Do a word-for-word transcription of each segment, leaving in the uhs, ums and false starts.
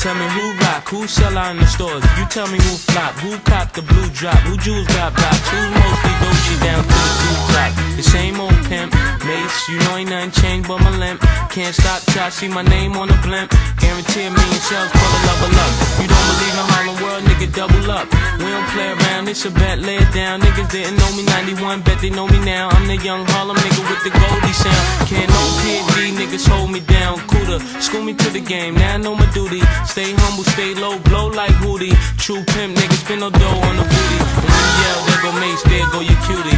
Tell me who rock, who sell out in the stores. You tell me who flop, who cop the blue drop, who jewels got blocks, who's mostly Gucci down to the two drop. The same old pimp, Mase, you know ain't nothing changed but my limp. Can't stop till I see my name on the blimp. Guarantee a million shells, pull a level up. You don't believe in Harlem World, nigga, double up. We don't play around, it's a bet, lay it down. Niggas didn't know me ninety-one, bet they know me now. I'm the young Harlem nigga with the Goldie sound. Can't no P D, niggas hold me down. Cooler, school me to the game, now I know my duty. Stay humble, stay low, blow like Hootie. True pimp, niggas spin no dough on the booty. And when you yell, there go Mase, there go your cutie.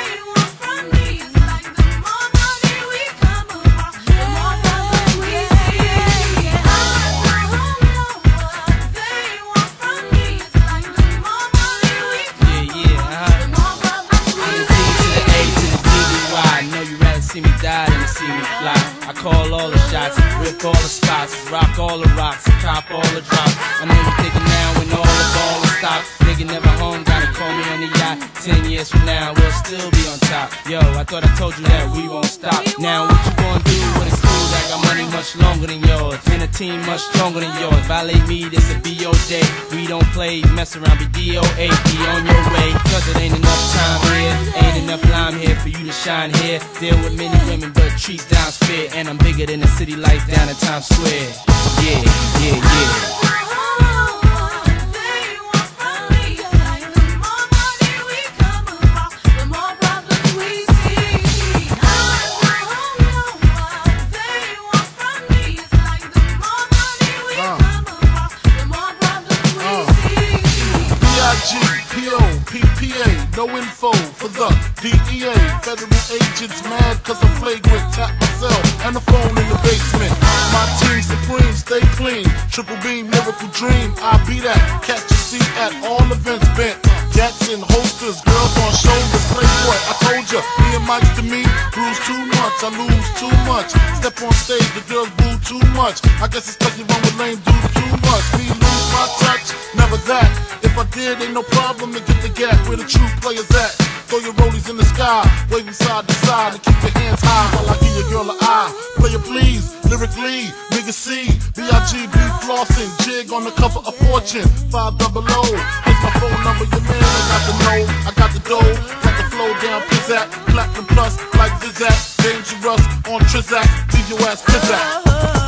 See me die than to see me fly. I call all the shots, rip all the spots, rock all the rocks, cop all the drops. I know you thinking now when all the ball is stopped. Nigga never home, gotta call me on the yacht. Ten years from now, we'll still be on top. Yo, I thought I told you that we won't stop. Now what you gonna do when it's cool? I got money much longer than yours, and a team much stronger than yours. Violate me, this a B O day. We don't play, mess around, be D O A. Be on your way, cause it ain't enough time here. Ain't enough lime here for you to shine here. Deal with many women, but treat down's fair. And I'm bigger than the city lights down in Times Square. Yeah, yeah, yeah. b i g, P O, P P A, no info for the D E A. Federal agents mad cause I'm flagrant. Tap myself and the phone in the basement. My team supreme, stay clean. Triple beam, miracle dream. I be that. Catch a seat at all events bent. Gats and holsters, girls on shoulders. Playboy, I told ya, me and Mike's to me. Bruise too much, I lose too much. Step on stage, the girls boo too much. I guess it's cause you run with lame dudes too much. Me lose my touch, never that. If I did, ain't no problem to get the gap where the true players at. Throw your rollies in the sky, waving side to side, and keep your hands high while I give your girl an eye. Player please, lyrically, nigga C, B I G be flossing, jig on the cover of Fortune, five double O. Here's my phone number, your man, I got the know, I got the dough, got the flow down, pizzazz, platinum plus, like Zizak, dangerous on Trizak, leave your ass pizzazz.